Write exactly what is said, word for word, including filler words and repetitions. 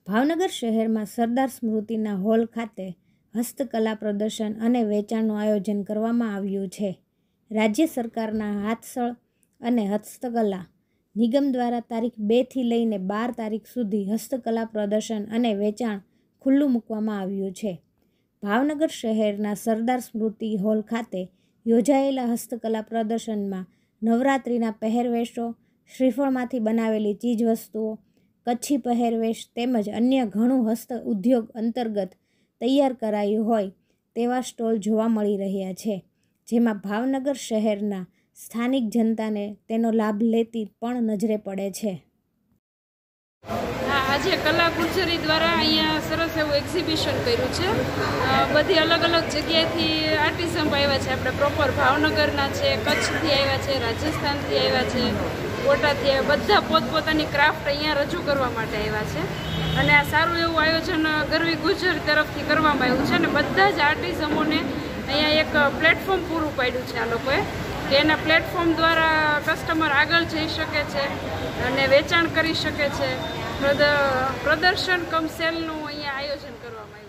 ભાવનગર શહેરમાં સરદાર સ્મૃતિના હોલ ખાતે હસ્તકલા પ્રદર્શન અને વેચાણનું આયોજન કરવામાં આવ્યું છે. રાજ્ય સરકારના હાથસળ અને હસ્તકલા નિગમ દ્વારા તારીખ બે થી લઈને બાર તારીખ સુધી હસ્તકલા પ્રદર્શન અને વેચાણ ખુલ્લું મૂકવામાં આવ્યું છે. ભાવનગર શહેરના સરદાર સ્મૃતિ હોલ ખાતે યોજાયેલા હસ્તકલા પ્રદર્શનમાં નવરાત્રિના પહેરવેશો, શ્રીફળમાંથી બનાવેલી ચીજવસ્તુઓ, કચ્છી પહેરવેશ તેમજ અન્ય ઘણું હસ્ત ઉદ્યોગ અંતર્ગત તૈયાર કરાયું હોય તેવા સ્ટોલ જોવા મળી રહ્યા છે, જેમાં ભાવનગર શહેરના સ્થાનિક જનતાને તેનો લાભ લેતી પણ નજરે પડે છે. હા, આજે કલા ગુર્જરી દ્વારા અહીંયા સરસ એવું એક્ઝિબિશન કર્યું છે. બધી અલગ અલગ જગ્યાએથી આર્ટિઝમ આવ્યા છે. આપણે પ્રોપર ભાવનગરના છે, કચ્છથી આવ્યા છે, રાજસ્થાનથી આવ્યા છે, કોટાથી આવ્યા, બધા પોતપોતાની ક્રાફ્ટ અહીંયા રજૂ કરવા માટે આવ્યા છે. અને આ સારું એવું આયોજન ગરવી ગુર્જર તરફથી કરવામાં આવ્યું છે અને બધા જ આર્ટિઝમોને અહીંયા એક પ્લેટફોર્મ પૂરું પાડ્યું છે આ લોકોએ, કે એના પ્લેટફોર્મ દ્વારા કસ્ટમર આગળ જઈ શકે છે અને વેચાણ કરી શકે છે. પ્રદર્શન કમ સેલનું અહીંયા આયોજન કરવામાં આવ્યું છે.